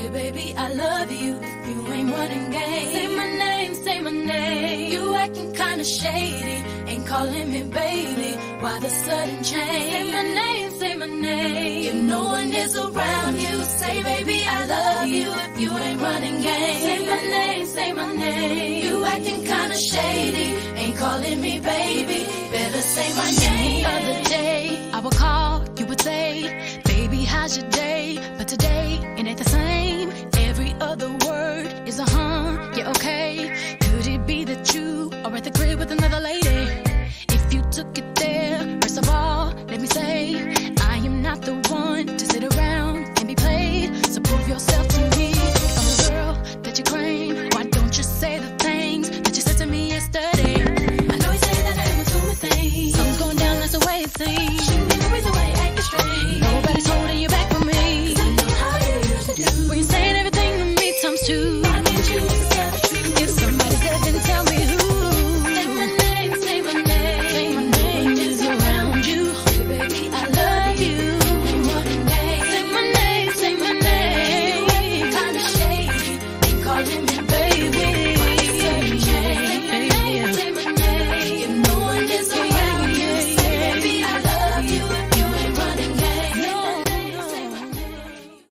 say, baby, I love you if you ain't running game. Say my name, say my name. You acting kinda shady, ain't calling me baby. Why the sudden change? Say my name, say my name. If no one is around you, say, baby, I love you if you ain't running game. Say my name, say my name. You acting kinda shady, ain't calling me baby. Better say my name. The other day, I would call, you would say, baby, how's your day? But today